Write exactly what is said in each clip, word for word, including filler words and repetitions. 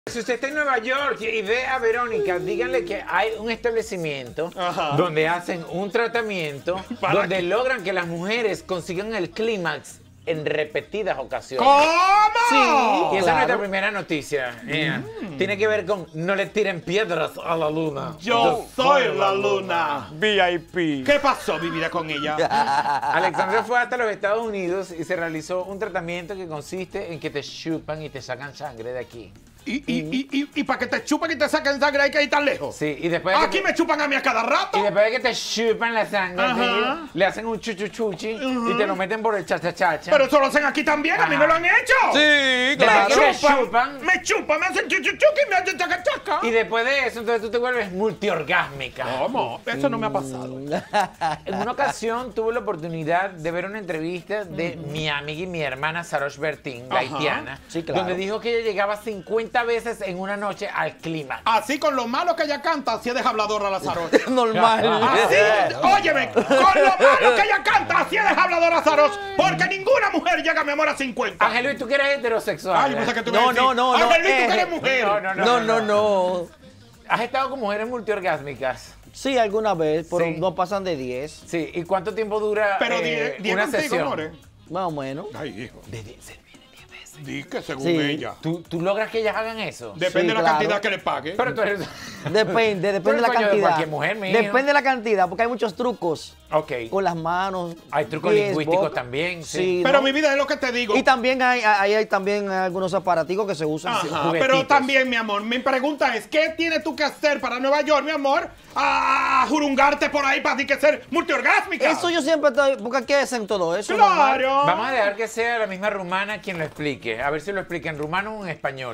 Si usted está en Nueva York y ve a Verónica, díganle que hay un establecimiento Ajá. donde hacen un tratamiento donde qué? logran que las mujeres consigan el clímax en repetidas ocasiones. ¿Cómo? Sí, y esa es claro. nuestra primera noticia. Yeah. Mm. Tiene que ver con no le tiren piedras a la luna. Yo soy la luna. V I P. ¿Qué pasó, mi vida, con ella? Alexandra fue hasta los Estados Unidos y se realizó un tratamiento que consiste en que te chupan y te sacan sangre de aquí. Y, y, y, y, y para que te chupen y te saquen sangre hay que ir tan lejos. Sí, y después de que Aquí te- me chupan a mí a cada rato. Y después de que te chupan la sangre, Ajá. tío, le hacen un chuchuchuchi y te lo meten por el chachachacha. Pero eso lo hacen aquí también, a mí Ajá. me lo han hecho. Sí, Claro. claro. Me chupan. Me chupan, me hacen chuchuchuki y me hacen chaca chaca. Y después de eso, entonces tú te vuelves multiorgásmica. ¿Cómo? Eso no me ha pasado. En una ocasión tuve la oportunidad de ver una entrevista de mi amiga y mi hermana Sarosh Bertín, la Ajá. haitiana, Sí, claro. donde dijo que ella llegaba cincuenta veces en una noche al clímax. Así con lo malo que ella canta, así es de habladora la Saroch. Normal. Así, óyeme, con lo malo que ella canta, así es de habladora Saroch. Porque ninguna mujer llega, mi amor, a cincuenta. Ángel Luis, tú que eres heterosexual. Ay, yo pensé que tú No, ibas a decir, no, no, no, Ángel Luis, tú que eh, eres mujer. No, no, no. No, no, no. ¿Has estado con mujeres multiorgásmicas? Sí, alguna vez, pero Sí. no pasan de diez, Sí. ¿Y cuánto tiempo dura Pero eh, di, di una contigo, sesión? amores. más o menos. Ay, hijo. De diez, se viene diez veces. Di que según Sí. ella. ¿Tú, ¿Tú logras que ellas hagan eso? Depende Sí, de la claro. cantidad que le pague. Pero tú eres... Depende, depende de el la sueño de cantidad. cualquier mujer, mijo. Depende de la cantidad, porque hay muchos trucos Ok. con las manos. Hay trucos pies, lingüísticos boca. también, sí. Sí, Pero ¿no? mi vida es lo que te digo. Y también hay, hay, hay también algunos aparaticos que se usan. Ajá, juguetitos. pero también, mi amor, mi pregunta es, ¿qué tienes tú que hacer para Nueva York, mi amor? A jurungarte por ahí para ti que ser multiorgásmica. Eso yo siempre estoy, porque aquí hacen todo eso. normal. Claro. Vamos a dejar que sea la misma rumana quien lo explique. A ver si lo explica en rumano o en español.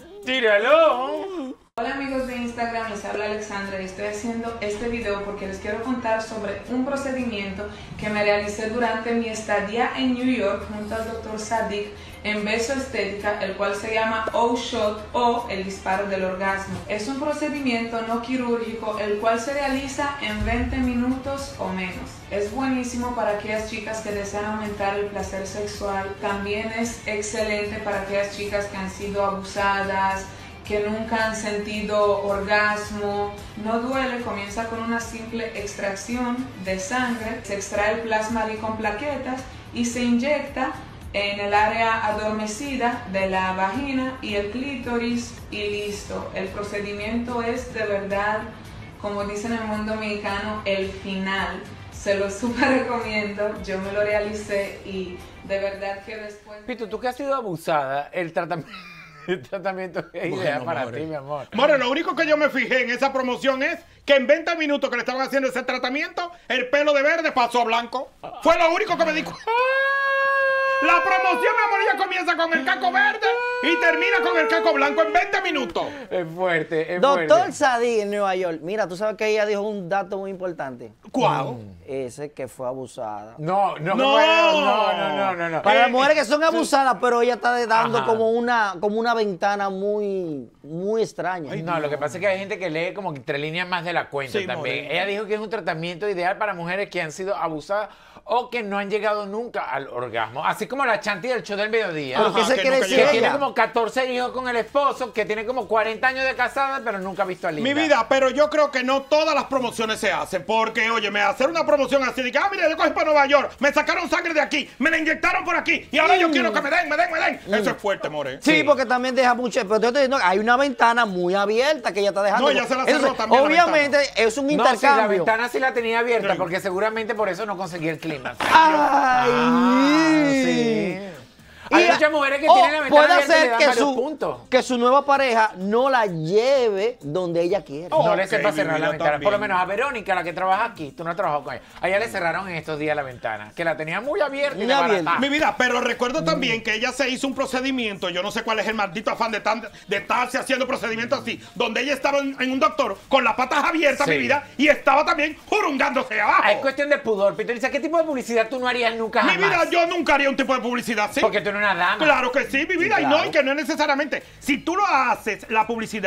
¡Tíralo! Hola amigos de Instagram, les habla Alexandra y estoy haciendo este video porque les quiero contar sobre un procedimiento que me realicé durante mi estadía en New York junto al doctor Sadik en Beso Estética, el cual se llama O-Shot o el disparo del orgasmo. Es un procedimiento no quirúrgico el cual se realiza en veinte minutos o menos. Es buenísimo para aquellas chicas que desean aumentar el placer sexual. También es excelente para aquellas chicas que han sido abusadas, que nunca han sentido orgasmo. No duele, comienza con una simple extracción de sangre, se extrae el plasma con plaquetas y se inyecta en el área adormecida de la vagina y el clítoris y listo. El procedimiento es de verdad, como dicen en el mundo mexicano, el final. Se lo súper recomiendo, yo me lo realicé y de verdad que después... Pito, tú que has sido abusada, el tratamiento, el tratamiento es Bueno, ideal para amores. ti, mi amor. More, lo único que yo me fijé en esa promoción es que en veinte minutos que le estaban haciendo ese tratamiento, el pelo de verde pasó a blanco. Fue lo único que me di cuenta. La promoción, mi amor, ya comienza con el caco verde y termina con el caco blanco en veinte minutos. Es fuerte, es Doctor fuerte. Sadí en Nueva York. Mira, tú sabes que ella dijo un dato muy importante. ¿Cuál? Ese que fue abusada. No, no, No. no, no, no, no, no, no. Para Eh, las mujeres que son abusadas, pero ella está dando Ajá. como una, como una ventana muy, muy extraña. No, lo que pasa es que hay gente que lee como entre líneas más de la cuenta Sí, también. more. Ella dijo que es un tratamiento ideal para mujeres que han sido abusadas o que no han llegado nunca al orgasmo. Así como la Chanti del show del mediodía. ¿Pero qué Ajá, se que quiere nunca decir Que llega. tiene ella? como catorce hijos con el esposo, que tiene como cuarenta años de casada, pero nunca ha visto a Linda. Mi vida, pero yo creo que no todas las promociones se hacen. Porque, óyeme, hacer una promoción así de que, ah, mira, yo cogí para Nueva York, me sacaron sangre de aquí, me la inyectaron por aquí y ahora yo quiero que me den, me den, me den. Eso es fuerte, more. Sí, Sí. porque también deja mucho. Pero yo te digo, hay una ventana muy abierta que ella está dejando. No, ella se la cerró Entonces, también la obviamente es un No, sí, la intercambio. ventana sí la tenía abierta, Sí. porque seguramente por eso no conseguí el clima. Ay, Ah, sí. Hay Y- muchas mujeres que o tienen la ventana puede abierta y le ser dan que varios su, puntos. que su nueva pareja no la lleve donde ella quiere. Oh. No le Ok, sepa mi cerrar la vida ventana. Por lo también. menos a Verónica, la que trabaja aquí, tú no has trabajado con ella. A ella le cerraron en estos días la ventana, que la tenía muy abierta y Muy desbaratada. abierta. Mi vida, pero recuerdo también que ella se hizo un procedimiento, yo no sé cuál es el maldito afán de, tan, de estarse haciendo procedimientos así, donde ella estaba en, en un doctor con las patas abiertas, Sí. mi vida, y estaba también jurungándose abajo. Ah, es cuestión de pudor, Peter. Dice, ¿qué tipo de publicidad tú no harías nunca Mi jamás? vida, yo nunca haría un tipo de publicidad así. Porque tú eres una dama. Claro que sí, mi vida, y Claro. no, y que no es necesariamente. Si tú lo haces, la publicidad,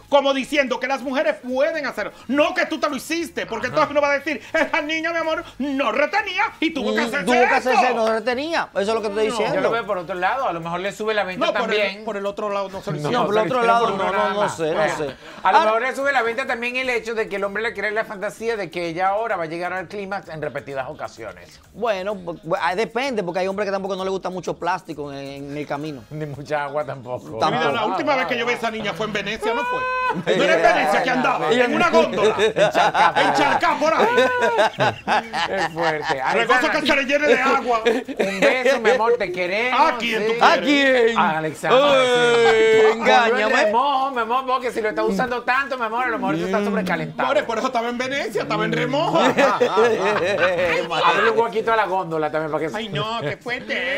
como diciendo que las mujeres pueden hacerlo. No que tú te lo hiciste, porque entonces uno va a decir, esa niña, mi amor, no retenía y tuvo que hacerse Tuvo que hacerse, eso. no retenía. Eso es lo que estoy diciendo. Yo lo veo por otro lado, a lo mejor le sube la venta No, por también. el, por el otro lado no se lo No, hicieron. por el se otro le lado, hicieron por no, uno no, nada no más. sé, no Bueno, sé. A lo Ah, mejor le sube la venta también el hecho de que el hombre le cree la fantasía de que ella ahora va a llegar al clímax en repetidas ocasiones. Bueno, bu- bu- ah, depende, porque hay hombres que tampoco no les gusta mucho plástico en, en el camino. Ni mucha agua tampoco. Tampoco. Mira, la última vez que yo vi a esa niña fue en Venecia, ¿no fue? No era en Venecia que andaba, Ella- en una góndola. Encharcada por ahí. Es fuerte. Regoso que se le llene de agua. Un beso, mi amor, te queremos. ¿A quién tú ¿A quieres? quién? A Alexandra. Ey, sí. engáñame. Mi amor, mi amor, porque si lo está usando tanto, mi amor, a lo mejor se está sobrecalentado. More, por eso estaba en Venecia, estaba en remojo. Abre un huequito a la góndola también para que Ay, no, qué fuerte.